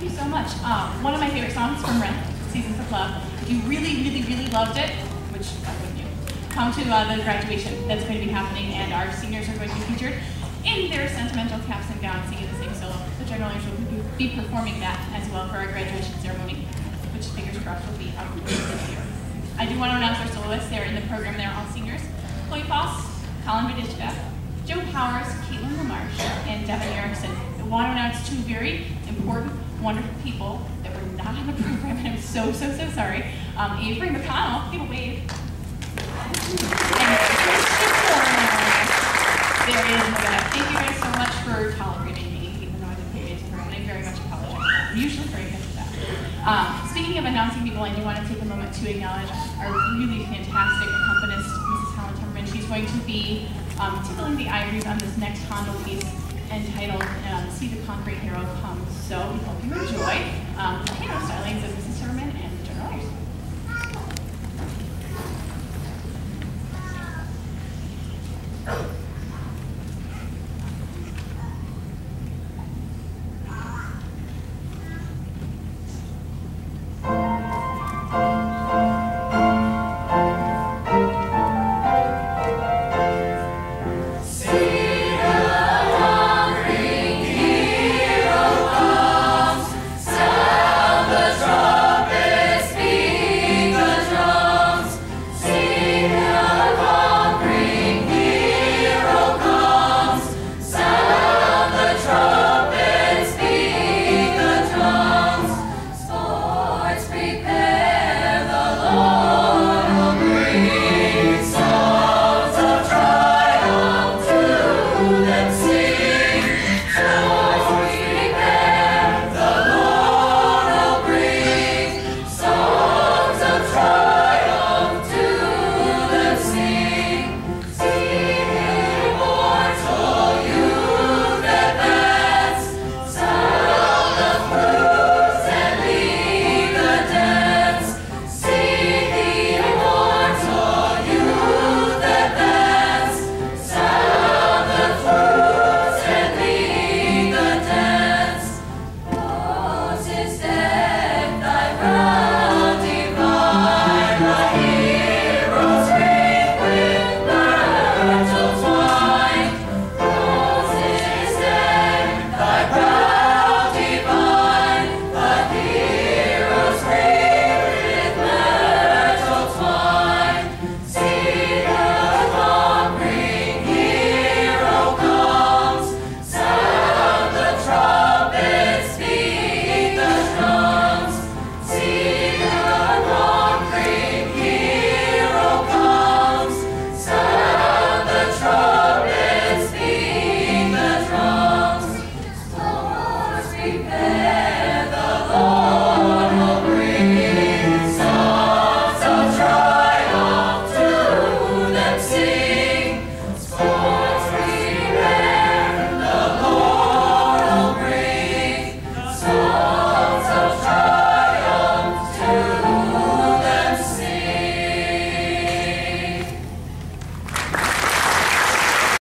Thank you so much. One of my favorite songs from Rent, Seasons of Love. If you really, really, really loved it, which why wouldn't you, come to the graduation that's going to be happening, and our seniors are going to be featured in their sentimental caps and gowns singing the same solo. The general manager will be performing that as well for our graduation ceremony, which fingers crossed will be out this year. I do want to announce our soloists. They're in the program. They're all seniors. Chloe Foss, Colin Badishka, Joe Powers, Caitlin LaMarche, and Devin Erickson. I want to announce two very important, wonderful people that were not on the program, and I'm so, so, so sorry. Avery McConnell, give a wave. And Christian Warner. There is no doubt. Thank you guys so much for tolerating me, even though I didn't pay attention to her, and I very much apologize. I'm usually very good at that. Speaking of announcing people, I do want to take a moment to acknowledge our really fantastic accompanist, Mrs. Helen Timmerman. She's going to be tickling the ivories on this next Hondo piece entitled See the Concrete Hero Come. So we hope you